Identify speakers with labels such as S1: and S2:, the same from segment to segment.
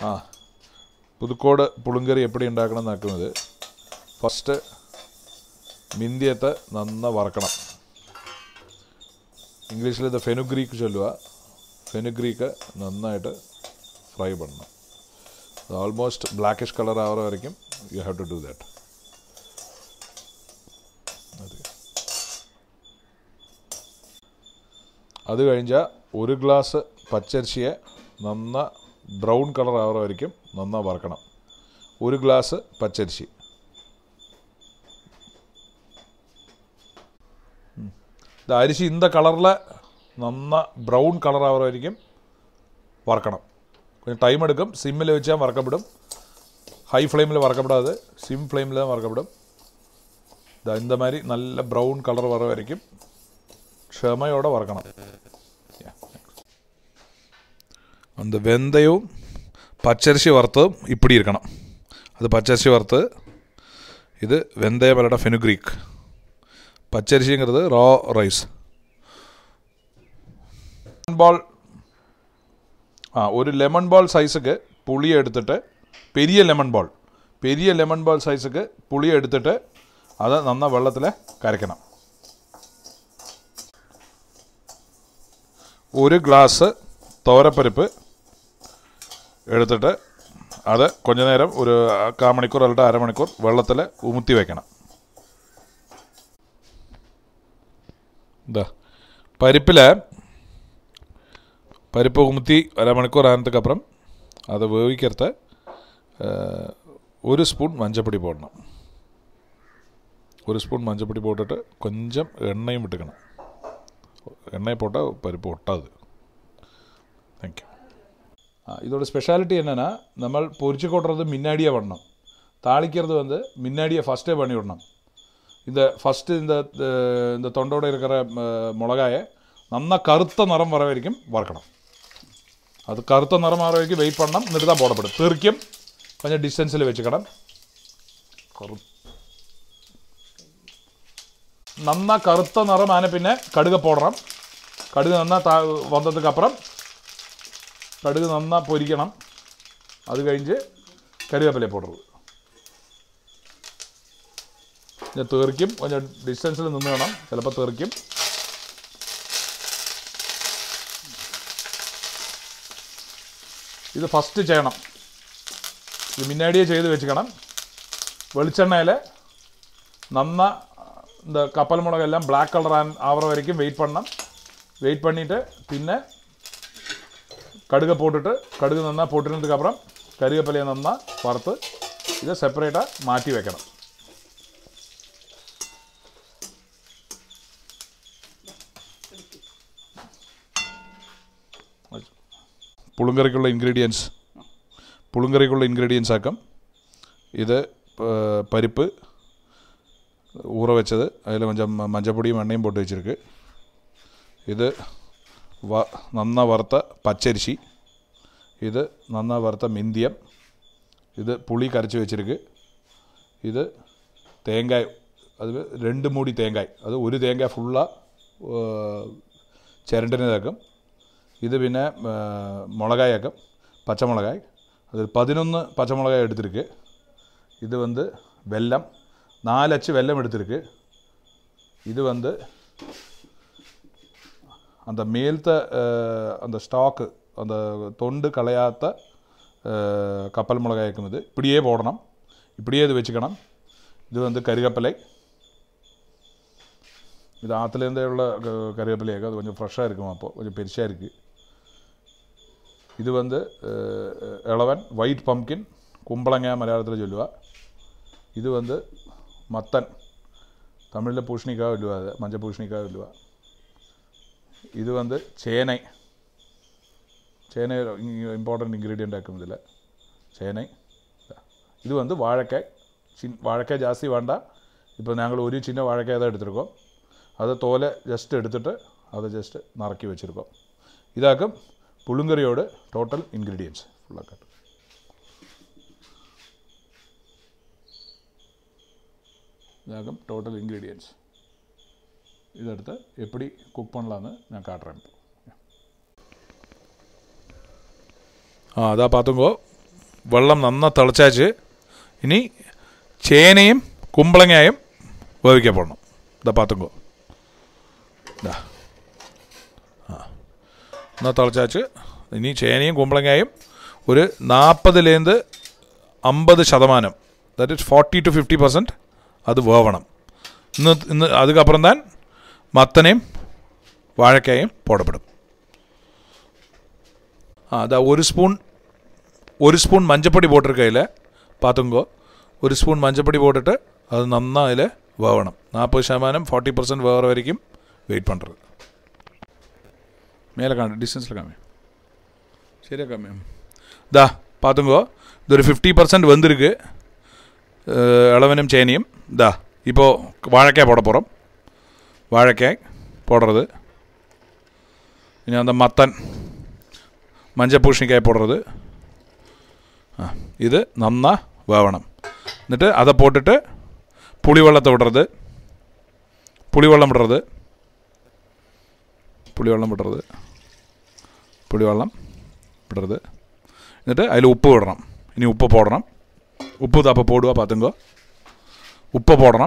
S1: புதுக்கோடு புழுங்கறி எப்படி ഉണ്ടാക്കണമെന്ന് നോക്കുന്നത്. ഫസ്റ്റ് മിന്തിയത്തെ നന്നായി വറക്കണം. ഇംഗ്ലീഷിൽ ഇത് ഫെനുഗ്രീക്ക് ചൊല്ലുക. ഫെനുഗ്രീക്ക് നന്നായിട്ട് ഫ്രൈ பண்ணണം. ആൾമോസ്റ്റ് ബ്ലാക്കിഷ് കളർ ആവുற വരയ്ക്കും you have to do that. അത് കഴിഞ്ഞാൽ ഒരു ഗ്ലാസ് പച്ചരിശിയെ നന്നായി ബ്രൗൺ കളർ ആവുற വരയ്ക്കും നന്നായി വറക്കണം. ഒരു ഗ്ലാസ് പച്ചരിശി. இந்த அரிசி இந்த கலரில் நல்லா ப்ரௌன் கலர் ஆகிற வரைக்கும் வறுக்கணும். கொஞ்சம் டைம் எடுக்கும். சிம்மில் வச்சா வறுக்கப்படும். ஹை ஃப்ளேமில் வறுக்கப்படாது, சிம் ஃப்ளேமில் தான் வறுக்கப்படும். இந்த மாதிரி நல்ல ப்ரௌன் கலர் வர வரைக்கும் க்ஷமையோடு வறுக்கணும். அந்த வெந்தயம் பச்சரிசி வறுத்ததும் இப்படி இருக்கணும். அது பச்சரிசி வறுத்து, இது வெந்தயம் அல்லட ஃபெனுக்ரீக். பச்சரிசிங்கிறது ரா ரைஸ். பால் ஒரு லெமன் பால் சைஸுக்கு புளியை எடுத்துட்டு, பெரிய லெமன் பால் சைஸுக்கு புளியை எடுத்துட்டு அதை நல்லா வெள்ளத்தில் கரைக்கணும். ஒரு கிளாஸ் துவரப்பருப்பு எடுத்துட்டு அதை கொஞ்ச நேரம் ஒரு 1/4 மணிக்கூர் அல்லது அரை மணிக்கூர் வெள்ளத்தில் உமுத்தி வைக்கணும். பருப்பு உமுத்தி அரை மணிக்கூர் ஆனதுக்கப்புறம் அதை வேவிக்கிறத ஒரு ஸ்பூன் மஞ்சப்பொடி போடணும். ஒரு ஸ்பூன் மஞ்சப்பொடி போட்டுட்டு கொஞ்சம் எண்ணெயும் விட்டுக்கணும். எண்ணெய் போட்டால் பருப்பு ஒட்டாது. தேங்க்யூ. இதோட ஸ்பெஷாலிட்டி என்னென்னா, நம்ம பொரிச்சு கொட்டுறது முன்னாடியே பண்ணணும். தாளிக்கிறது வந்து முன்னாடியே ஃபஸ்ட்டே பண்ணி விடணும். இந்த ஃபஸ்ட்டு இந்த தொண்டோடு இருக்கிற மிளகாயை நல்லா கருத்த நிறம் வர வரைக்கும் வறுக்கணும். அது கருத்த நிறம் வர வரைக்கும் வெயிட் பண்ணணும். എന്നിട്ട് தான் போடப்படும். தெறிக்கும் கொஞ்சம் டிஸ்டன்ஸில் வச்சுக்கணும். நல்லா கருத்த நிறம் ஆன பின்ன கடுகை போடணும். கடுகு நல்லா வந்ததுக்கப்புறம் கடுகு நல்லா பொரிக்கணும். அது கழிஞ்சு கருவேப்பிலை போடுறது. கொஞ்சம் തെറിക്കും. கொஞ்சம் டிஸ்டன்ஸில் നിന്ന് வேണം. ചിലപ്പോൾ തെറിക്കും. ഇത് ഫസ്റ്റ് ചെയ്യണം. ഇത് മുന്നാടിയേ ചെയ്ത് വെച്ചുക്കണം. വെളിച്ചെണ്ണയിൽ നന്നാ இந்த கப்பல் மிளகெல்லாம் பிளாக் கலர் ஆகிற வரைக்கும் வெயிட் பண்ணணும். வெயிட் பண்ணிவிட்டு பின்ன கடுகை போட்டுட்டு, கடுகு நன்னா போட்டுனதுக்கப்புறம் கருவேப்பிலையை நன்னா வறுத்து இதை செப்பரேட்டாக மாற்றி வைக்கணும். പുളുങ്കറിക്കുള്ള ഇൻഗ്രീഡിയൻസ് ആക്കാം. ഇത് പരിപ്പ് ஊற வச்சது, அதில் கொஞ்சம் மஞ்சப்பொடியும் எண்ணெயும் போட்டு வச்சுருக்கு. இது நன்னா வறுத்த பச்சரிசி. இது நன்னா வறுத்த மிந்தியம். இது புளி கரைச்சி வச்சுருக்கு. இது தேங்காய், அது 2 மூடி தேங்காய். அது ஒரு தேங்காய் ஃபுல்லாக ചിരണ്ടിനതാക്കും. ഇത് പിന്നെ மிளகாயாக்கம், பச்சை மிளகாய். அது 11 பச்சை மிளகாய் எடுத்துருக்கு. இது வந்து வெல்லம், 4 அச்சு வெல்லம் எடுத்துருக்கு. இது வந்து அந்த மேல்த்த அந்த ஸ்டாக்கு, அந்த தொண்டு களையாத்த கப்பல் மிளகாய்க்கும். இது இப்படியே போடணும். இப்படியே இது வச்சுக்கணும். இது வந்து கருவேப்பிலை. இது ஆற்றுலேருந்தே உள்ள கருவேப்பிலையாக, அது கொஞ்சம் ஃப்ரெஷ்ஷாக இருக்கும். அப்போது கொஞ்சம் பெருசாக இருக்குது. இது வந்து இளவன், ஒயிட் பம்கின், கும்பளங்காய் மலையாளத்தில் சொல்லுவா. இது வந்து மத்தன், தமிழில் பூஷணிக்காய் சொல்லுவா. அது மஞ்சள் பூஷணிக்காய் சொல்லுவா. இது வந்து சேனை. சேனை இம்பார்ட்டன்ட் இன்க்ரீடியൻ്റ് ஆக்கும் இதில் சேனை. இது வந்து வாழைக்காய். வாழைக்காய் ஜாஸ்தி வேண்டாம். இப்போ நாங்கள் ஒரு சின்ன வாழைக்காய் தான் எடுத்துருக்கோம். அதை தோலை ஜஸ்ட் எடுத்துகிட்டு அதை ஜஸ்ட் நறுக்கி வச்சுருக்கோம். இதாக்கும் புழுங்கரியோட டோட்டல் இன்க்ரீடியன்ஸ் ஃபுல்லாக காட்டு. இதாகும் டோட்டல் இன்க்ரீடியன்ஸ். இதை எடுத்து எப்படி குக் பண்ணலான்னு நான் காட்டுறேன் இப்போ. அதான் பார்த்துங்கோ. വെള്ളം നന്നായി തിളച്ചാച്ച് ഇനി ചേനയും കുമ്പളങ്ങയും വേവിക്കാൻ പോകണം. ഇതാ പാത്തുങ്കോ ഇതാ എന്നാൽ തിളച്ചാച്ച് ഇനി ചേനയും കുമ്പളങ്ങയും ഒരു 40-50%, ദാറ്റ് ഇസ് 40 to 50% അത് വേവണം. ഇന്ന് അതുക്കപ്പുറം താൻ മത്തനയും വാഴക്കായും പോടപ്പെടും. അതാ ഒരു സ്പൂൺ മஞ்சപ്പൊടി പോട്ടിരിക്കയിൽ പാത്തുങ്കോ. ഒരു സ്പൂൺ മஞ்சപ്പൊടി പോട്ടിട്ട് അത് നന്നായി വേവണം. 40% 40% വേറെ വരയ്ക്കും വെയിറ്റ് പണ്ടുறது. மேலே காமி, டிஸ்டன்ஸில் காமி, சரியா காமி. தா பார்த்துங்கோ, இது ஒரு 50% வந்திருக்கு இளவனும் சேனியும். தா இப்போது வாழைக்காய் போட போகிறோம். வாழைக்காய் போடுறது. இனி அந்த மத்தன் மஞ்சள் பூசணிக்காய் போடுறது. இது நன்னா வேவணும். എന്നിട്ട് அதை போட்டுட்டு புளிவெள்ளத்தை விடுறது. புளிவெள்ளம் விடுறது. എന്നിട്ട് അതിൽ ഉപ്പ് വിടണം. ഇനി ഉപ്പ് പോടണം. ഉപ്പ് തപ്പം പോടുക പാത്തുങ്കോ. ഉപ്പ് പോടണം.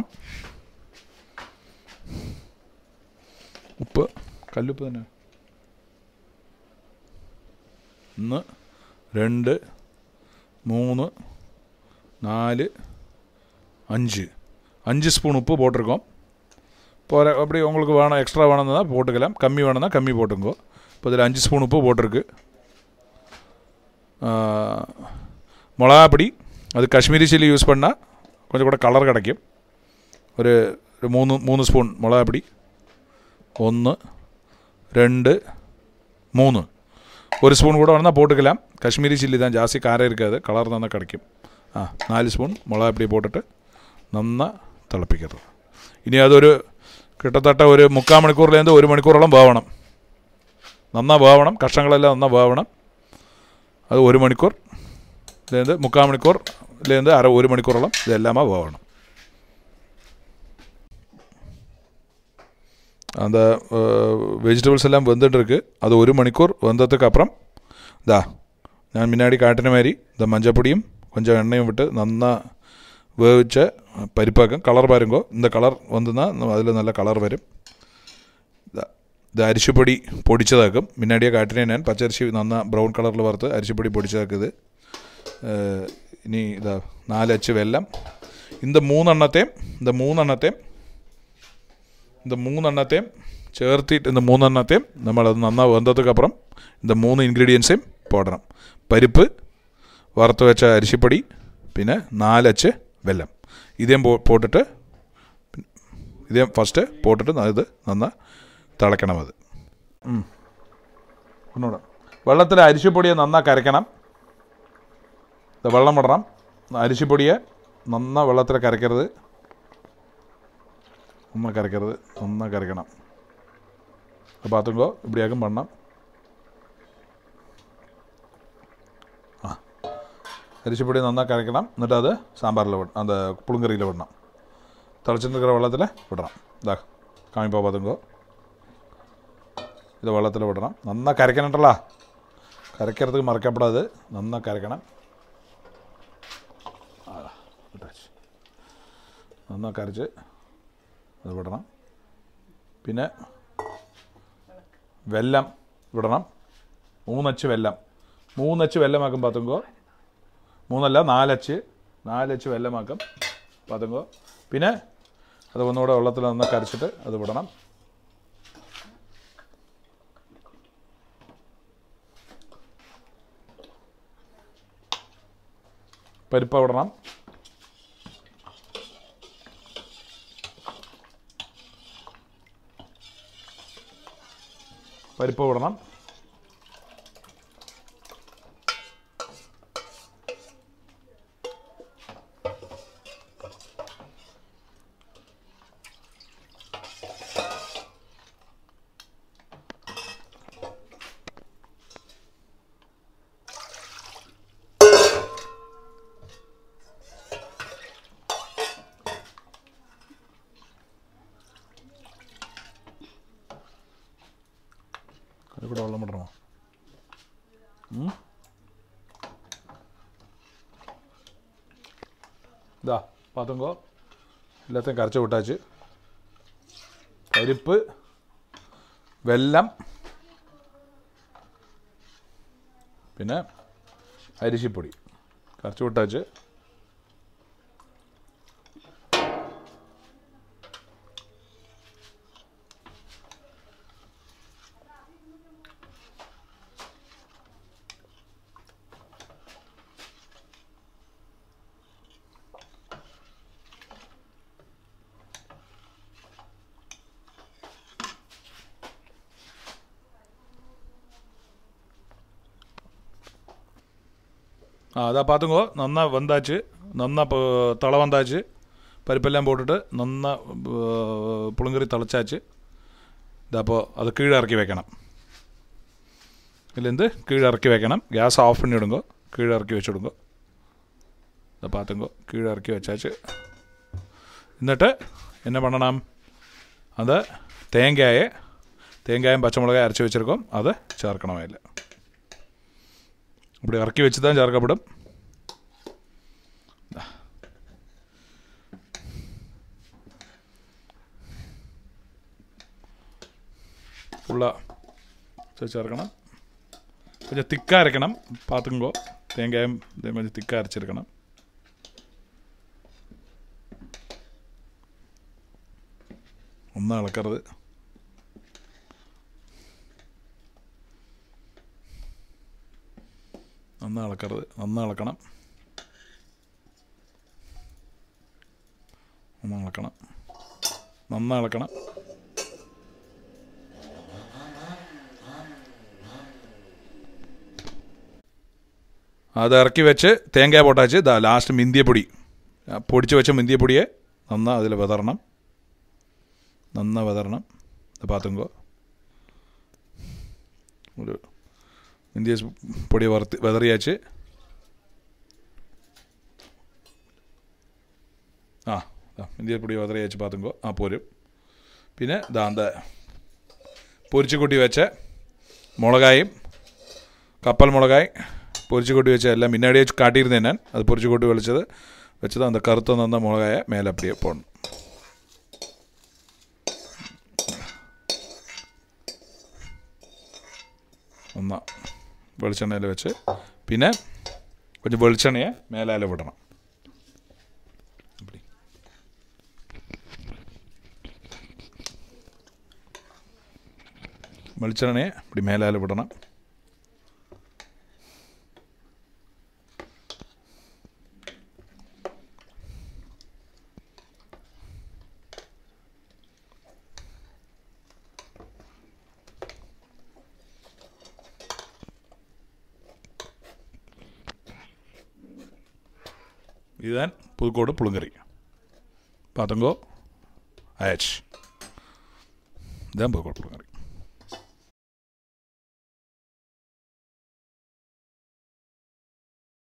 S1: ഉപ്പ് കല്ലുപ്പ് തന്നെ. 1 2 3 4 5 ஸ்பூன் உப்பு போட்டிருக்கோம். போகிற அப்படி உங்களுக்கு வேணும், எக்ஸ்ட்ரா வேணும்னா போட்டுக்கலாம், கம்மி வேணும்னா கம்மி போட்டுங்கோ. இப்போ இதில் 5 ஸ்பூன் உப்பு போட்டிருக்கு. மிளகாப்பொடி அது காஷ்மீரி சில்லி யூஸ் பண்ணால் கொஞ்சம் கூட കളർ கிடைக்கும். ഒരു 3 സ്പൂൺ மிளகாப்பொடி. 1 2 3 ஒரு ஸ்பூன் கூட வேணும்னா போட்டுக்கலாம். காஷ்மீரி சில்லி தான் ஜாஸ்தி காரம் இருக்காது, കളർ നന്നാ கிடைக்கும். 4 സ്പൂൺ மிளகாப்பொടി போட்டுட்டு നന്നാ തിളപ്പിക്കരുത്. ഇനി അതൊരു കിട്ടത്തട്ട ഒരു 3/4 മണിക്കൂറിലേന്ത് 1 മണിക്കൂറോളം വേവണം. നന്നാ വേവണം. കഷ്ണങ്ങളെല്ലാം നന്നാ വേവണം. അത് 1 മണിക്കൂർ ലേന്ത് 3/4 മണിക്കൂറിലേന്ത് 1 മണിക്കൂറോളം ഇതെല്ലാമാ വേവണം. அந்த வெஜிடபிள்ஸ் எல்லாம் வெந்துட்டு இருக்கு. அது 1 மணிக்கூர் வெந்ததுக்கு அப்புறம் இதா நான் முன்னாடி காட்டின மாதிரி இந்த மஞ்சப்பொடியும் கொஞ்சம் எண்ணெயும் விட்டு நன்னா വേവിച്ച പരിപ്പാക്കും. കളർ പാരുങ്കോ. இந்த കളർ വന്നാൽ അതിൽ നല്ല കളർ വരും. ഇത് അരിശുപൊടി പൊടിച്ചതാക്കും. മുന്നാടിയെ കാട്ടിനെ ഞാൻ പച്ചരിശി നന്നാ ബ്രൗൺ കളറിൽ വറുത്ത് അരിശുപൊടി പൊടിച്ചതാക്കിയത്. ഇനി ഇതാ 4 അച്ച് വെല്ലം. இந்த മൂന്നെണ്ണത്തെയും ചേർത്തിട്ട് இந்த മൂന്നെണ്ണത്തെയും നമ്മളത് നന്നാ വെന്തതുക്കപ്പുറം இந்த 3 ഇൻഗ്രീഡിയൻസേയും പോടണം. പരിപ്പ്, വറുത്ത് വെച്ച അരിശിപ്പൊടി, പിന്നെ 4 അച്ച് വെല്ലം. ഇതേം പോട്ടിട്ട് ഇതേം ഫസ്റ്റ് പോട്ടിട്ട് ഇത് നന്നാ തിളയ്ക്കണം. അത് ഒന്നുകൂടെ വെള്ളത്തിൽ അരിശിപ്പൊടിയെ നന്നാ കരയ്ക്കണം. വെള്ളം വിടണം. അരിശിപ്പൊടിയെ നന്നാ വെള്ളത്തിൽ കരയ്ക്കരുത്. നന്നാ കരയ്ക്കണം. പാത്തുങ്കോ ഇവിടെയാക്കും വണ്ണം. അരിശിപ്പൊടി നന്നായി കരയ്ക്കണം. എന്നിട്ട് അത് സാമ്പാറിൽ വിടണം. അത് പുളിങ്കറിയിൽ വിടണം. തിളച്ചിട്ട് വെള്ളത്തിൽ വിടണം. ഇതാ കാമിപ്പോ പാത്തുങ്കോ ഇത് വെള്ളത്തിൽ വിടണം. നന്നായി കരയ്ക്കണട്ടല്ല. കരയ്ക്കരുത് മറക്കപ്പെടാത്. നന്നായി കരയ്ക്കണം. നന്നായി കരച്ച് അത് വിടണം. പിന്നെ വെല്ലം വിടണം. 3 അച്ച് വെല്ലം. 3 അച്ച് വെല്ലമാക്കും പാത്തുങ്കോ. 3 അല്ല 4 അച്ച് വെല്ലമാക്കും പാത്തുങ്കോ. പിന്നെ അത് ഒന്നുകൂടെ വെള്ളത്തിൽ നന്നായി കരച്ചിട്ട് അത് വിടണം. പരിപ്പ് വിടണം. പരിപ്പ് വിടണം. ഇവിടെ இந்தா பார்த்துங்கோ, எல்லாத்தையும் கரைச்சி விட்டாச்சு. பருப்பு, வெல்லம், പിന്നെ അരിശിപ്പൊടി കറച്ച് വിട്ടാച്ച്. அதான் பார்த்துங்கோ, நன்னா வந்தாச்சு, நன்னா இப்போ தலை வந்தாச்சு. பருப்பெல்லாம் போட்டுட்டு நன்னா புழுங்கறி தழைச்சாச்சு. ഇതപ്പോൾ അത് കീഴിറക്കി വെക്കണം. ഇതിലെന്ത് കീഴിറക്കി വെക്കണം. ഗ്യാസ് ഓഫ് பண்ணிவிடுங்க, കീഴിറക്കി വെച്ചിടുங்க. இதை பார்த்துங்கோ, கீழிறக்கி வச்சாச்சு. എന്നിട്ട് என்ன பண்ணணும், அந்த தேங்காயும் பச்சை மிளகாய் அரைச்சி வச்சுருக்கோம், அதை சேர்க்கணும். அதில் இப்படி இறக்கி வச்சு தான் சேர்க்கப்படும். ஃபுல்லாக சேர்க்கணும். கொஞ்சம் திக்காக அரைக்கணும். பார்த்துங்கோ, தேங்காயும் இதையும் கொஞ்சம் திக்காக அரைச்சிருக்கணும். ஒன்றா இளக்கிறது. നന്നാ ഇളക്കരുത്, നന്നാ ഇളക്കണം. നന്നാ ഇളക്കണം, നന്നാ ഇളക്കണം. അത് ഇറക്കി വെച്ച് തേങ്ങ പൊട്ടാച്ച്. ഇതാ ലാസ്റ്റ് മിന്തിയപ്പൊടി, പൊടിച്ച് വെച്ച മിന്തിയപ്പൊടിയെ നന്നാ അതിൽ വിതറണം. നന്നാ വിതറണം. ഇത് പാത്തുങ്കോ, ഒരു இந்திய பொடி விதறியாச்சு. இந்திய பொடி விதறியாச்சு பார்த்துங்கோ. போரும். പിന്നെ அந்த பொரிச்சு கொட்டி வச்ச மிளகாயும், கப்பல் மிளகாய் பொரிச்சு கொட்டி வச்ச எல்லாம் முன்னாடியே காட்டியிருந்தேன் நான். அது பொரிச்சு கொட்டி வச்சது அந்த கருத்த நந்த மிளகாயை மேலே அப்படியே போடணும். ஒன்றா വെളിച്ചെണ്ണയിൽ വെച്ച് പിന്നെ கொஞ்சம் വെളിച്ചെണ്ണയെ മേലാൽ വിടണം. വെളിച്ചെണ്ണയെ இப்படி மேலால் விடணும். இதுதான் புதுக்கோடு புழுங்கறி. பார்த்துங்கோ, ஆயாச்சு. இதுதான் புதுக்கோடு புழுங்கறி.